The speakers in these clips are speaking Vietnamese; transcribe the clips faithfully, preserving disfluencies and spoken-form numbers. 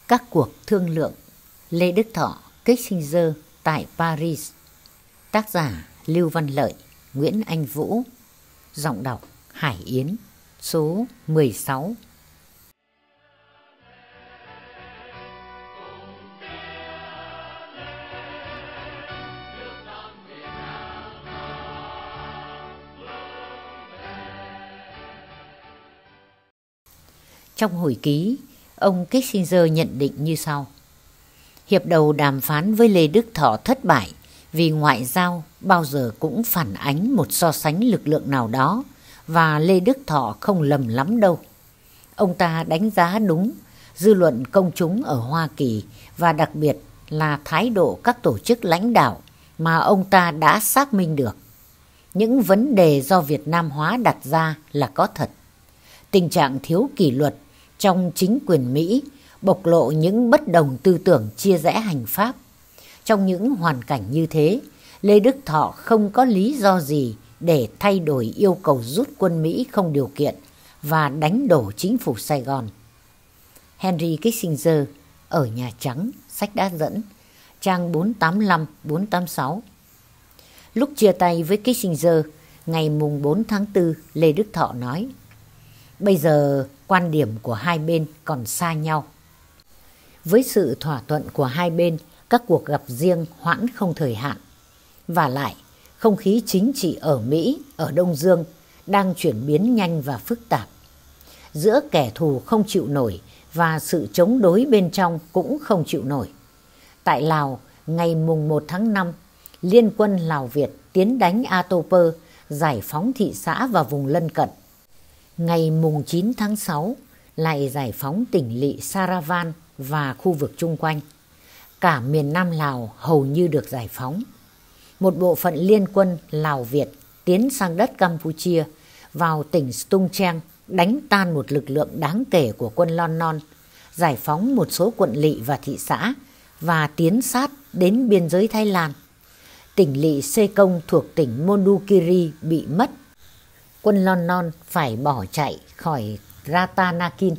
Các cuộc thương lượng. Lê Đức Thọ, Kissinger tại Paris. Tác giả Lưu Văn Lợi, Nguyễn Anh Vũ. Giọng đọc Hải Yến. Số mười sáu. Trong hồi ký, ông Kissinger nhận định như sau. Hiệp đầu đàm phán với Lê Đức Thọ thất bại vì ngoại giao bao giờ cũng phản ánh một so sánh lực lượng nào đó, và Lê Đức Thọ không lầm lắm đâu. Ông ta đánh giá đúng dư luận công chúng ở Hoa Kỳ và đặc biệt là thái độ các tổ chức lãnh đạo mà ông ta đã xác minh được. Những vấn đề do Việt Nam hóa đặt ra là có thật. Tình trạng thiếu kỷ luật trong chính quyền Mỹ bộc lộ những bất đồng tư tưởng chia rẽ hành pháp. Trong những hoàn cảnh như thế, Lê Đức Thọ không có lý do gì để thay đổi yêu cầu rút quân Mỹ không điều kiện và đánh đổ chính phủ Sài Gòn. Henry Kissinger ở Nhà Trắng, sách đã dẫn, trang bốn tám lăm đến bốn tám sáu. Lúc chia tay với Kissinger, ngày mùng bốn tháng tư, Lê Đức Thọ nói: Bây giờ quan điểm của hai bên còn xa nhau. Với sự thỏa thuận của hai bên, các cuộc gặp riêng hoãn không thời hạn. Và lại, không khí chính trị ở Mỹ, ở Đông Dương đang chuyển biến nhanh và phức tạp. Giữa kẻ thù không chịu nổi và sự chống đối bên trong cũng không chịu nổi. Tại Lào, ngày mùng một tháng năm, Liên quân Lào Việt tiến đánh Atoper, giải phóng thị xã và vùng lân cận. Ngày mùng chín tháng sáu, lại giải phóng tỉnh lỵ Saravan và khu vực chung quanh. Cả miền Nam Lào hầu như được giải phóng. Một bộ phận liên quân Lào Việt tiến sang đất Campuchia, vào tỉnh Stung Treng, đánh tan một lực lượng đáng kể của quân Lon Non, giải phóng một số quận lỵ và thị xã và tiến sát đến biên giới Thái Lan. Tỉnh lỵ Sê Công thuộc tỉnh Mondulkiri bị mất. Quân Lon Non phải bỏ chạy khỏi Ratanakin.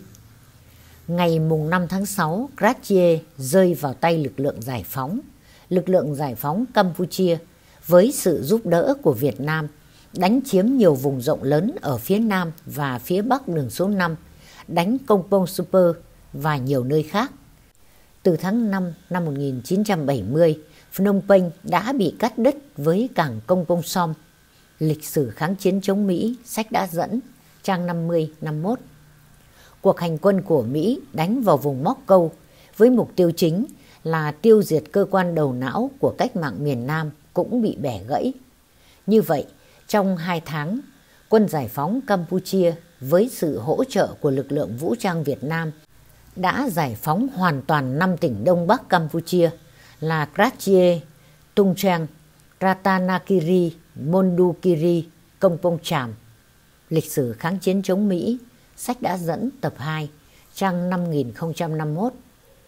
Ngày mùng năm tháng sáu, Karachi rơi vào tay lực lượng giải phóng. Lực lượng giải phóng Campuchia, với sự giúp đỡ của Việt Nam, đánh chiếm nhiều vùng rộng lớn ở phía Nam và phía Bắc đường số năm, đánh Kompong Super và nhiều nơi khác. Từ tháng năm năm một nghìn chín trăm bảy mươi, Phnom Penh đã bị cắt đứt với cảng Kompong Som. Lịch sử kháng chiến chống Mỹ, sách đã dẫn, trang năm mươi năm mươi mốt. Cuộc hành quân của Mỹ đánh vào vùng Móc Câu với mục tiêu chính là tiêu diệt cơ quan đầu não của cách mạng miền Nam cũng bị bẻ gãy. Như vậy, trong hai tháng, quân giải phóng Campuchia với sự hỗ trợ của lực lượng vũ trang Việt Nam đã giải phóng hoàn toàn năm tỉnh Đông Bắc Campuchia là Karachi, Tung Treng, Ratanakiri, Mondulkiri, Kompong Cham. Lịch sử kháng chiến chống Mỹ, sách đã dẫn tập hai, trang năm nghìn không trăm năm mươi mốt.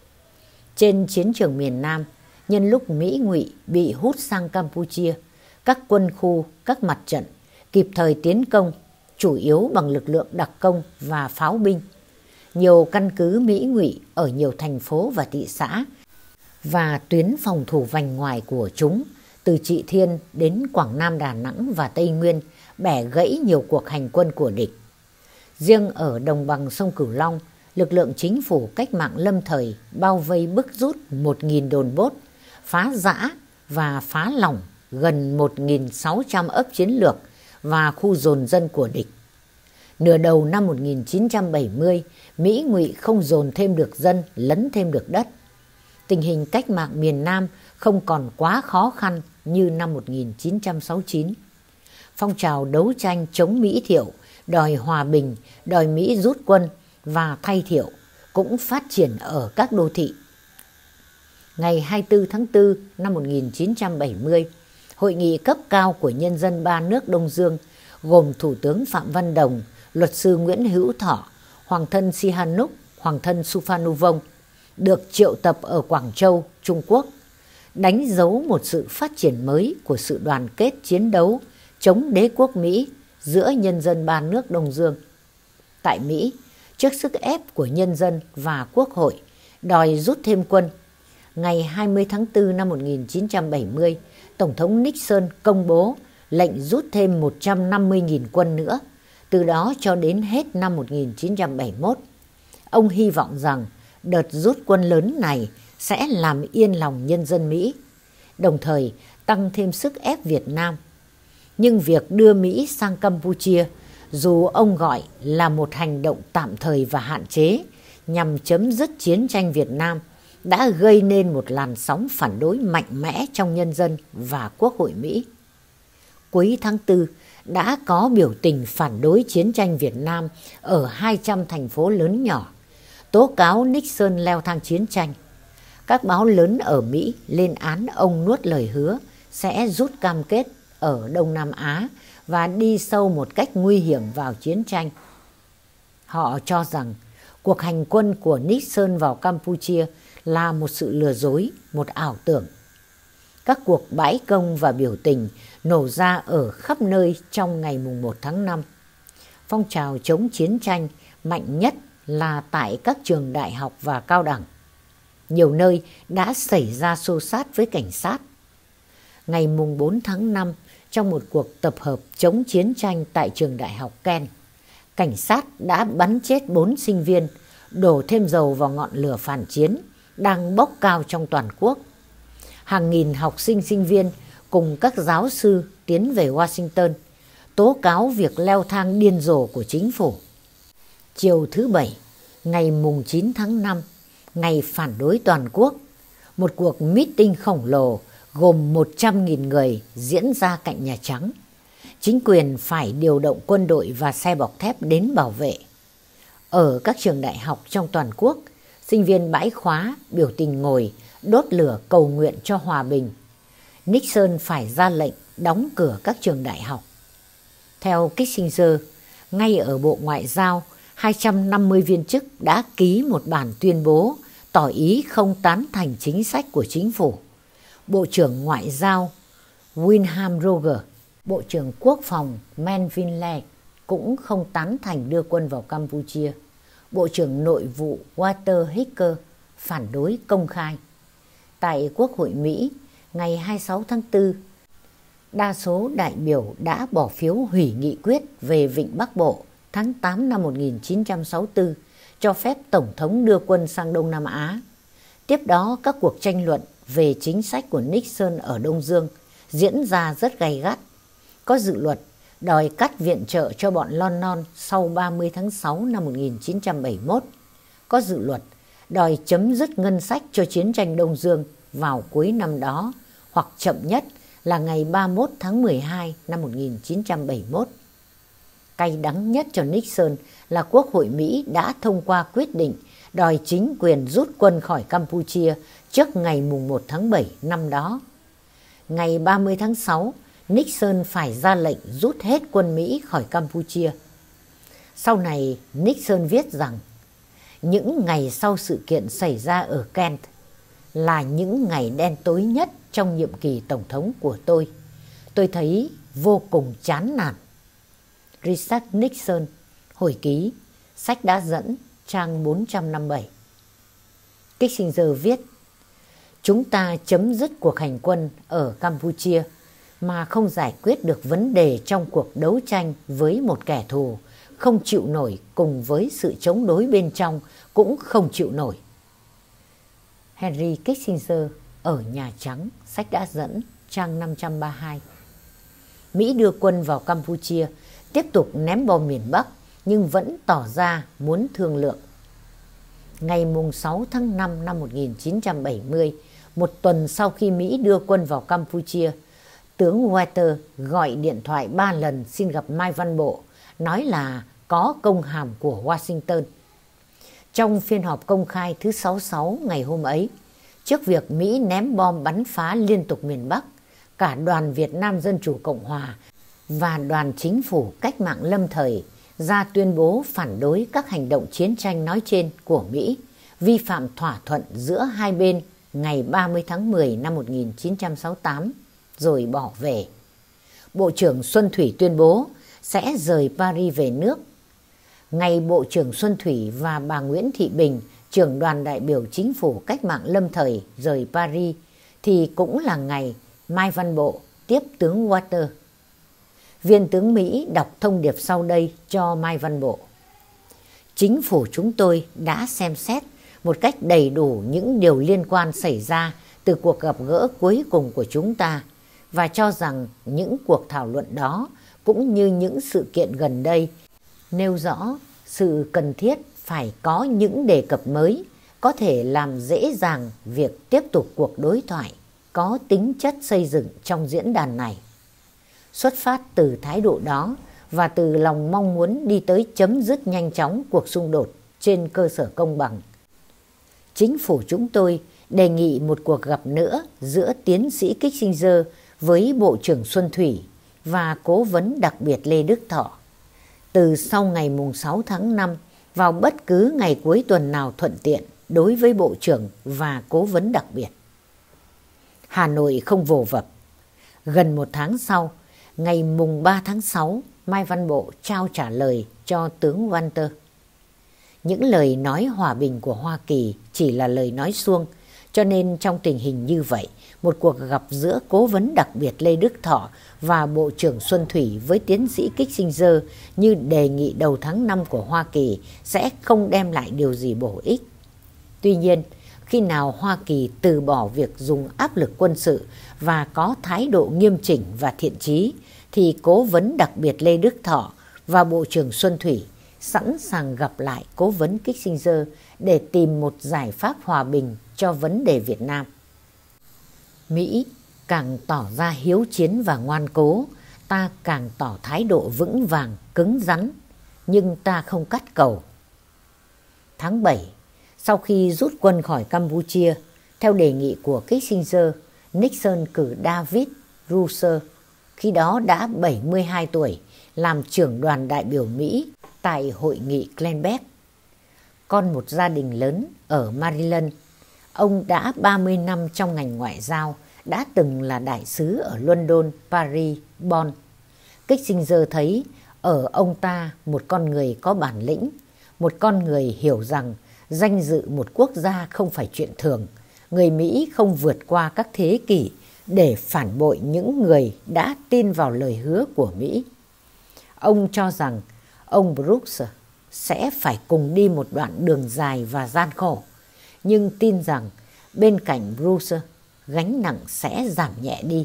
Trên chiến trường miền Nam, nhân lúc Mỹ Ngụy bị hút sang Campuchia, các quân khu, các mặt trận kịp thời tiến công, chủ yếu bằng lực lượng đặc công và pháo binh. Nhiều căn cứ Mỹ Ngụy ở nhiều thành phố và thị xã và tuyến phòng thủ vành ngoài của chúng, từ Trị Thiên đến Quảng Nam, Đà Nẵng và Tây Nguyên, bẻ gãy nhiều cuộc hành quân của địch. Riêng ở đồng bằng sông Cửu Long, lực lượng chính phủ cách mạng lâm thời bao vây bức rút một nghìn đồn bốt, phá giã và phá lỏng gần một nghìn sáu trăm ấp chiến lược và khu dồn dân của địch. Nửa đầu năm một nghìn chín trăm bảy mươi, Mỹ Ngụy không dồn thêm được dân, lấn thêm được đất. Tình hình cách mạng miền Nam không còn quá khó khăn như năm một nghìn chín trăm sáu mươi chín. Phong trào đấu tranh chống Mỹ Thiệu, đòi hòa bình, đòi Mỹ rút quân và thay Thiệu cũng phát triển ở các đô thị. Ngày hai mươi tư tháng tư năm một nghìn chín trăm bảy mươi, Hội nghị cấp cao của nhân dân ba nước Đông Dương gồm Thủ tướng Phạm Văn Đồng, Luật sư Nguyễn Hữu Thọ, Hoàng thân Sihanouk, Hoàng thân Suphanuvong được triệu tập ở Quảng Châu, Trung Quốc, đánh dấu một sự phát triển mới của sự đoàn kết chiến đấu chống đế quốc Mỹ giữa nhân dân ba nước Đông Dương. Tại Mỹ, trước sức ép của nhân dân và Quốc hội, đòi rút thêm quân. Ngày hai mươi tháng tư năm một nghìn chín trăm bảy mươi, Tổng thống Nixon công bố lệnh rút thêm một trăm năm mươi nghìn quân nữa, từ đó cho đến hết năm một nghìn chín trăm bảy mươi mốt. Ông hy vọng rằng đợt rút quân lớn này sẽ làm yên lòng nhân dân Mỹ, đồng thời tăng thêm sức ép Việt Nam. Nhưng việc đưa Mỹ sang Campuchia, dù ông gọi là một hành động tạm thời và hạn chế nhằm chấm dứt chiến tranh Việt Nam, đã gây nên một làn sóng phản đối mạnh mẽ trong nhân dân và Quốc hội Mỹ. Cuối tháng tư, đã có biểu tình phản đối chiến tranh Việt Nam ở hai trăm thành phố lớn nhỏ, tố cáo Nixon leo thang chiến tranh. Các báo lớn ở Mỹ lên án ông nuốt lời hứa sẽ rút cam kết ở Đông Nam Á và đi sâu một cách nguy hiểm vào chiến tranh. Họ cho rằng cuộc hành quân của Nixon vào Campuchia là một sự lừa dối, một ảo tưởng. Các cuộc bãi công và biểu tình nổ ra ở khắp nơi trong ngày mùng một tháng năm. Phong trào chống chiến tranh mạnh nhất là tại các trường đại học và cao đẳng. Nhiều nơi đã xảy ra xô xát với cảnh sát. Ngày mùng bốn tháng năm, trong một cuộc tập hợp chống chiến tranh tại trường đại học Kent, cảnh sát đã bắn chết bốn sinh viên, đổ thêm dầu vào ngọn lửa phản chiến đang bốc cao trong toàn quốc. Hàng nghìn học sinh sinh viên cùng các giáo sư tiến về Washington, tố cáo việc leo thang điên rồ của chính phủ. Chiều thứ Bảy, ngày mùng chín tháng năm, ngày phản đối toàn quốc, một cuộc meeting khổng lồ gồm một trăm nghìn người diễn ra cạnh Nhà Trắng. Chính quyền phải điều động quân đội và xe bọc thép đến bảo vệ. Ở các trường đại học trong toàn quốc, sinh viên bãi khóa biểu tình ngồi đốt lửa cầu nguyện cho hòa bình. Nixon phải ra lệnh đóng cửa các trường đại học. Theo Kissinger, ngay ở Bộ Ngoại giao, hai trăm năm mươi viên chức đã ký một bản tuyên bố tỏ ý không tán thành chính sách của chính phủ. Bộ trưởng Ngoại giao William Roger, Bộ trưởng Quốc phòng Melvin Lay cũng không tán thành đưa quân vào Campuchia. Bộ trưởng Nội vụ Walter Hicker phản đối công khai. Tại Quốc hội Mỹ, ngày hai mươi sáu tháng tư, đa số đại biểu đã bỏ phiếu hủy nghị quyết về Vịnh Bắc Bộ tháng tám năm một nghìn chín trăm sáu mươi tư, cho phép Tổng thống đưa quân sang Đông Nam Á. Tiếp đó, các cuộc tranh luận về chính sách của Nixon ở Đông Dương diễn ra rất gay gắt. Có dự luật đòi cắt viện trợ cho bọn Lon Non sau ba mươi tháng sáu năm một nghìn chín trăm bảy mươi mốt. Có dự luật đòi chấm dứt ngân sách cho chiến tranh Đông Dương vào cuối năm đó, hoặc chậm nhất là ngày ba mươi mốt tháng mười hai năm một nghìn chín trăm bảy mươi mốt. Cay đắng nhất cho Nixon là Quốc hội Mỹ đã thông qua quyết định đòi chính quyền rút quân khỏi Campuchia trước ngày mùng một tháng bảy năm đó. Ngày ba mươi tháng sáu, Nixon phải ra lệnh rút hết quân Mỹ khỏi Campuchia. Sau này, Nixon viết rằng những ngày sau sự kiện xảy ra ở Kent là những ngày đen tối nhất trong nhiệm kỳ tổng thống của tôi. Tôi thấy vô cùng chán nản. Richard Nixon, hồi ký, sách đã dẫn, trang bốn trăm năm mươi bảy. Kissinger viết: chúng ta chấm dứt cuộc hành quân ở Campuchia mà không giải quyết được vấn đề trong cuộc đấu tranh với một kẻ thù không chịu nổi, cùng với sự chống đối bên trong cũng không chịu nổi. Henry Kissinger, ở Nhà Trắng, sách đã dẫn, trang năm trăm ba mươi hai. Mỹ đưa quân vào Campuchia, tiếp tục ném bom miền Bắc, nhưng vẫn tỏ ra muốn thương lượng. Ngày mùng sáu tháng năm năm một nghìn chín trăm bảy mươi, một tuần sau khi Mỹ đưa quân vào Campuchia, tướng Walter gọi điện thoại ba lần xin gặp Mai Văn Bộ, nói là có công hàm của Washington. Trong phiên họp công khai thứ sáu mươi sáu ngày hôm ấy, trước việc Mỹ ném bom bắn phá liên tục miền Bắc, cả đoàn Việt Nam Dân Chủ Cộng Hòa và đoàn chính phủ cách mạng lâm thời ra tuyên bố phản đối các hành động chiến tranh nói trên của Mỹ, vi phạm thỏa thuận giữa hai bên ngày ba mươi tháng mười năm một nghìn chín trăm sáu mươi tám, rồi bỏ về. Bộ trưởng Xuân Thủy tuyên bố sẽ rời Paris về nước. Ngày Bộ trưởng Xuân Thủy và bà Nguyễn Thị Bình trưởng đoàn đại biểu chính phủ cách mạng lâm thời rời Paris, thì cũng là ngày Mai Văn Bộ tiếp tướng Walter. Viên tướng Mỹ đọc thông điệp sau đây cho Mai Văn Bộ. Chính phủ chúng tôi đã xem xét một cách đầy đủ những điều liên quan xảy ra từ cuộc gặp gỡ cuối cùng của chúng ta và cho rằng những cuộc thảo luận đó cũng như những sự kiện gần đây nêu rõ sự cần thiết phải có những đề cập mới có thể làm dễ dàng việc tiếp tục cuộc đối thoại có tính chất xây dựng trong diễn đàn này. Xuất phát từ thái độ đó và từ lòng mong muốn đi tới chấm dứt nhanh chóng cuộc xung đột trên cơ sở công bằng, chính phủ chúng tôi đề nghị một cuộc gặp nữa giữa tiến sĩ Kissinger với Bộ trưởng Xuân Thủy và Cố vấn đặc biệt Lê Đức Thọ từ sau ngày mùng sáu tháng năm vào bất cứ ngày cuối tuần nào thuận tiện đối với Bộ trưởng và Cố vấn đặc biệt. Hà Nội không vồ vập. Gần một tháng sau, ngày mùng ba tháng sáu, Mai Văn Bộ trao trả lời cho tướng Walter. Những lời nói hòa bình của Hoa Kỳ chỉ là lời nói suông, cho nên trong tình hình như vậy, một cuộc gặp giữa Cố vấn đặc biệt Lê Đức Thọ và Bộ trưởng Xuân Thủy với tiến sĩ Kissinger như đề nghị đầu tháng năm của Hoa Kỳ sẽ không đem lại điều gì bổ ích. Tuy nhiên, khi nào Hoa Kỳ từ bỏ việc dùng áp lực quân sự và có thái độ nghiêm chỉnh và thiện chí, thì Cố vấn đặc biệt Lê Đức Thọ và Bộ trưởng Xuân Thủy sẵn sàng gặp lại Cố vấn Kissinger để tìm một giải pháp hòa bình cho vấn đề Việt Nam. Mỹ càng tỏ ra hiếu chiến và ngoan cố, ta càng tỏ thái độ vững vàng, cứng rắn, nhưng ta không cắt cầu. Tháng bảy, sau khi rút quân khỏi Campuchia, theo đề nghị của Kissinger, Nixon cử David Ruser, khi đó đã bảy mươi hai tuổi, làm trưởng đoàn đại biểu Mỹ tại hội nghị Glenbeck. Con một gia đình lớn ở Maryland, ông đã ba mươi năm trong ngành ngoại giao, đã từng là đại sứ ở London, Paris, Bonn. Kissinger thấy ở ông ta một con người có bản lĩnh, một con người hiểu rằng danh dự một quốc gia không phải chuyện thường. Người Mỹ không vượt qua các thế kỷ để phản bội những người đã tin vào lời hứa của Mỹ. Ông cho rằng ông Brooks sẽ phải cùng đi một đoạn đường dài và gian khổ, nhưng tin rằng bên cạnh Brooks, gánh nặng sẽ giảm nhẹ đi.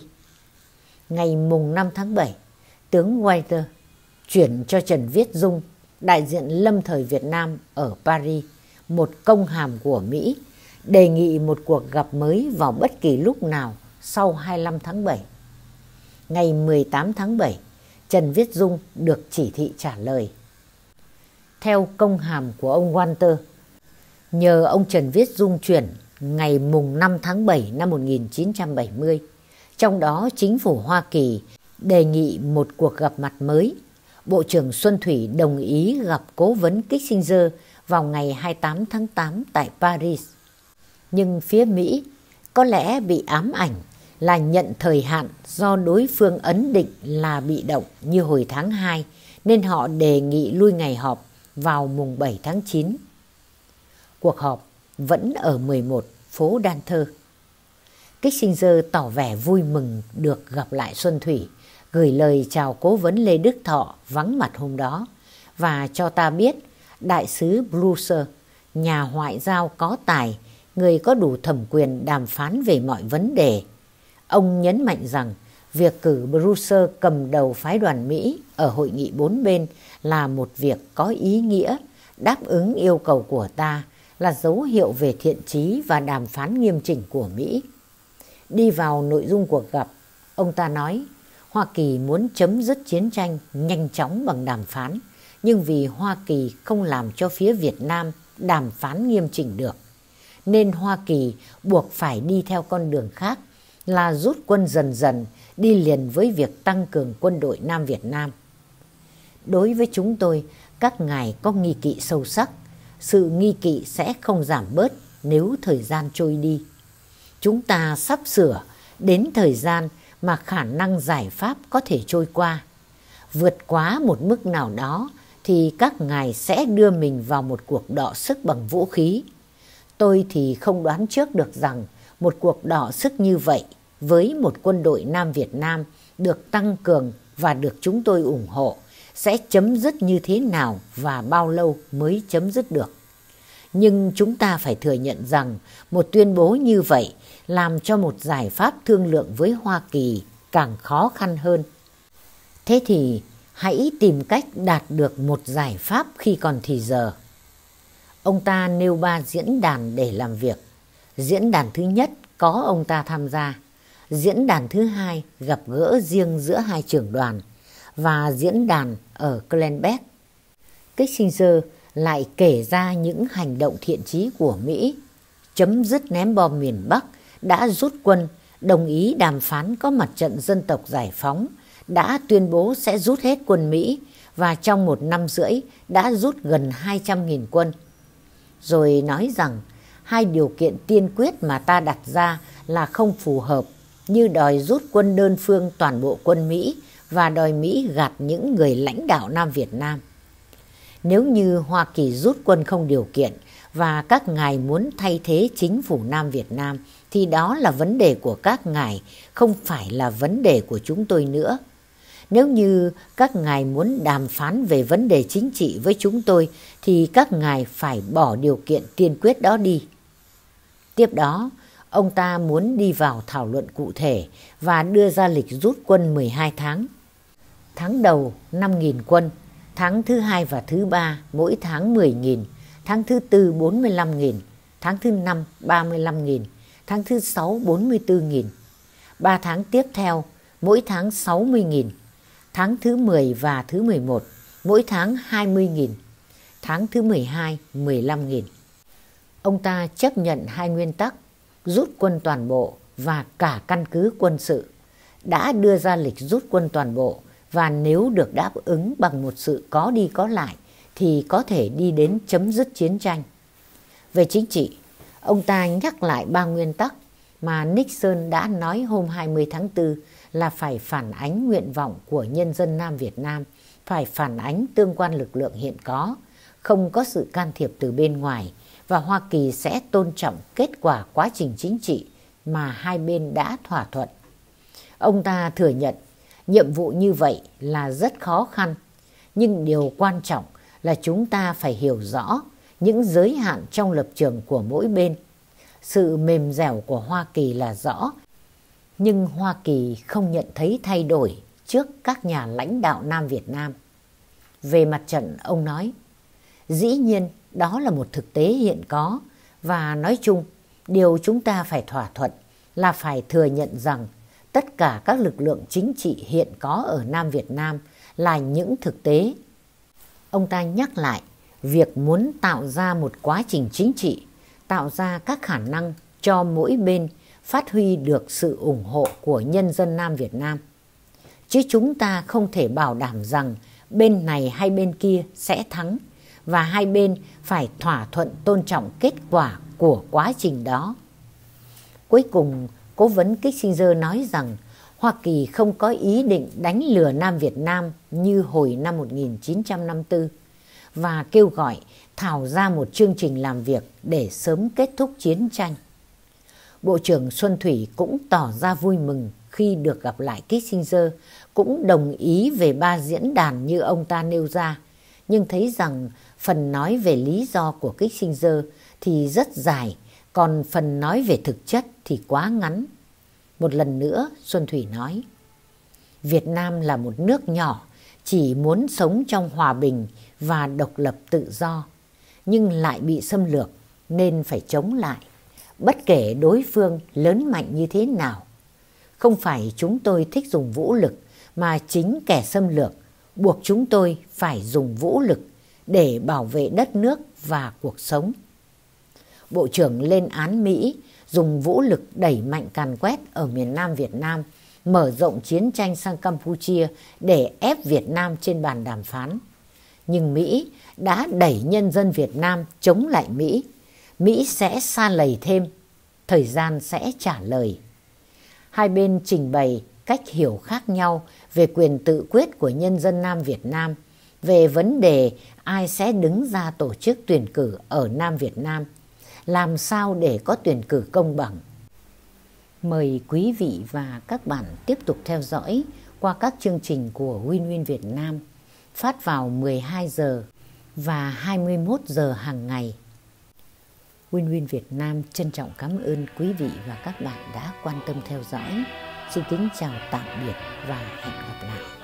Ngày mùng năm tháng bảy, tướng Walter chuyển cho Trần Viết Dung, đại diện lâm thời Việt Nam ở Paris, một công hàm của Mỹ, đề nghị một cuộc gặp mới vào bất kỳ lúc nào sau hai mươi lăm tháng bảy. Ngày mười tám tháng bảy, Trần Viết Dung được chỉ thị trả lời. Theo công hàm của ông Walter, nhờ ông Trần Viết Dung chuyển ngày mùng năm tháng bảy năm một nghìn chín trăm bảy mươi, trong đó chính phủ Hoa Kỳ đề nghị một cuộc gặp mặt mới. Bộ trưởng Xuân Thủy đồng ý gặp Cố vấn Kissinger vào ngày hai mươi tám tháng tám tại Paris. Nhưng phía Mỹ có lẽ bị ám ảnh là nhận thời hạn do đối phương ấn định là bị động như hồi tháng hai, nên họ đề nghị lui ngày họp vào mùng bảy tháng chín. Cuộc họp vẫn ở mười một phố Đan Thơ. Kissinger tỏ vẻ vui mừng được gặp lại Xuân Thủy, gửi lời chào Cố vấn Lê Đức Thọ vắng mặt hôm đó và cho ta biết đại sứ Brewster, nhà ngoại giao có tài, người có đủ thẩm quyền đàm phán về mọi vấn đề. Ông nhấn mạnh rằng việc cử Brewster cầm đầu phái đoàn Mỹ ở hội nghị bốn bên là một việc có ý nghĩa, đáp ứng yêu cầu của ta, là dấu hiệu về thiện chí và đàm phán nghiêm chỉnh của Mỹ. Đi vào nội dung cuộc gặp, ông ta nói Hoa Kỳ muốn chấm dứt chiến tranh nhanh chóng bằng đàm phán, nhưng vì Hoa Kỳ không làm cho phía Việt Nam đàm phán nghiêm chỉnh được, nên Hoa Kỳ buộc phải đi theo con đường khác là rút quân dần dần, đi liền với việc tăng cường quân đội Nam Việt Nam. Đối với chúng tôi, các ngài có nghi kỵ sâu sắc. Sự nghi kỵ sẽ không giảm bớt nếu thời gian trôi đi. Chúng ta sắp sửa đến thời gian mà khả năng giải pháp có thể trôi qua. Vượt quá một mức nào đó thì các ngài sẽ đưa mình vào một cuộc đọ sức bằng vũ khí. Tôi thì không đoán trước được rằng một cuộc đọ sức như vậy với một quân đội Nam Việt Nam được tăng cường và được chúng tôi ủng hộ sẽ chấm dứt như thế nào và bao lâu mới chấm dứt được. Nhưng chúng ta phải thừa nhận rằng một tuyên bố như vậy làm cho một giải pháp thương lượng với Hoa Kỳ càng khó khăn hơn. Thế thì hãy tìm cách đạt được một giải pháp khi còn thì giờ. Ông ta nêu ba diễn đàn để làm việc. Diễn đàn thứ nhất có ông ta tham gia. Diễn đàn thứ hai gặp gỡ riêng giữa hai trưởng đoàn. Và diễn đàn ở Glenbeck. Kissinger lại kể ra những hành động thiện chí của Mỹ, chấm dứt ném bom miền Bắc, đã rút quân, đồng ý đàm phán có mặt trận dân tộc giải phóng, đã tuyên bố sẽ rút hết quân Mỹ và trong một năm rưỡi đã rút gần hai trăm nghìn quân. Rồi nói rằng hai điều kiện tiên quyết mà ta đặt ra là không phù hợp, như đòi rút quân đơn phương toàn bộ quân Mỹ và đòi Mỹ gạt những người lãnh đạo Nam Việt Nam. Nếu như Hoa Kỳ rút quân không điều kiện và các ngài muốn thay thế chính phủ Nam Việt Nam thì đó là vấn đề của các ngài, không phải là vấn đề của chúng tôi nữa. Nếu như các ngài muốn đàm phán về vấn đề chính trị với chúng tôi thì các ngài phải bỏ điều kiện tiên quyết đó đi. Tiếp đó, ông ta muốn đi vào thảo luận cụ thể và đưa ra lịch rút quân mười hai tháng. Tháng đầu năm nghìn quân, tháng thứ hai và thứ ba mỗi tháng mười nghìn, tháng thứ tư bốn mươi lăm nghìn, tháng thứ năm ba mươi lăm nghìn, tháng thứ sáu bốn mươi tư nghìn. Ba tháng tiếp theo mỗi tháng sáu mươi nghìn, tháng thứ mười và thứ mười một mỗi tháng hai mươi nghìn, tháng thứ mười hai mười lăm nghìn. Ông ta chấp nhận hai nguyên tắc rút quân toàn bộ và cả căn cứ quân sự, đã đưa ra lịch rút quân toàn bộ và nếu được đáp ứng bằng một sự có đi có lại thì có thể đi đến chấm dứt chiến tranh. Về chính trị, ông ta nhắc lại ba nguyên tắc mà Nixon đã nói hôm hai mươi tháng tư là phải phản ánh nguyện vọng của nhân dân Nam Việt Nam, phải phản ánh tương quan lực lượng hiện có, không có sự can thiệp từ bên ngoài và Hoa Kỳ sẽ tôn trọng kết quả quá trình chính trị mà hai bên đã thỏa thuận. Ông ta thừa nhận nhiệm vụ như vậy là rất khó khăn, nhưng điều quan trọng là chúng ta phải hiểu rõ những giới hạn trong lập trường của mỗi bên. Sự mềm dẻo của Hoa Kỳ là rõ, nhưng Hoa Kỳ không nhận thấy thay đổi trước các nhà lãnh đạo Nam Việt Nam. Về mặt trận, ông nói, dĩ nhiên đó là một thực tế hiện có và nói chung, điều chúng ta phải thỏa thuận là phải thừa nhận rằng tất cả các lực lượng chính trị hiện có ở Nam Việt Nam là những thực tế. Ông ta nhắc lại việc muốn tạo ra một quá trình chính trị, tạo ra các khả năng cho mỗi bên phát huy được sự ủng hộ của nhân dân Nam Việt Nam. Chứ chúng ta không thể bảo đảm rằng bên này hay bên kia sẽ thắng và hai bên phải thỏa thuận tôn trọng kết quả của quá trình đó. Cuối cùng, cố vấn Kissinger nói rằng Hoa Kỳ không có ý định đánh lừa Nam Việt Nam như hồi năm một nghìn chín trăm năm mươi tư và kêu gọi thảo ra một chương trình làm việc để sớm kết thúc chiến tranh. Bộ trưởng Xuân Thủy cũng tỏ ra vui mừng khi được gặp lại Kissinger, cũng đồng ý về ba diễn đàn như ông ta nêu ra, nhưng thấy rằng phần nói về lý do của Kissinger thì rất dài, còn phần nói về thực chất thì quá ngắn. Một lần nữa, Xuân Thủy nói, Việt Nam là một nước nhỏ, chỉ muốn sống trong hòa bình và độc lập tự do, nhưng lại bị xâm lược nên phải chống lại, bất kể đối phương lớn mạnh như thế nào. Không phải chúng tôi thích dùng vũ lực, mà chính kẻ xâm lược buộc chúng tôi phải dùng vũ lực để bảo vệ đất nước và cuộc sống. Bộ trưởng lên án Mỹ dùng vũ lực đẩy mạnh càn quét ở miền Nam Việt Nam, mở rộng chiến tranh sang Campuchia để ép Việt Nam trên bàn đàm phán. Nhưng Mỹ đã đẩy nhân dân Việt Nam chống lại Mỹ. Mỹ sẽ sa lầy thêm, thời gian sẽ trả lời. Hai bên trình bày cách hiểu khác nhau về quyền tự quyết của nhân dân Nam Việt Nam, về vấn đề ai sẽ đứng ra tổ chức tuyển cử ở Nam Việt Nam, làm sao để có tuyển cử công bằng. Mời quý vị và các bạn tiếp tục theo dõi qua các chương trình của Win Win Việt Nam phát vào mười hai giờ và hai mươi mốt giờ hàng ngày. Win Win Việt Nam trân trọng cảm ơn quý vị và các bạn đã quan tâm theo dõi. Xin kính chào tạm biệt và hẹn gặp lại.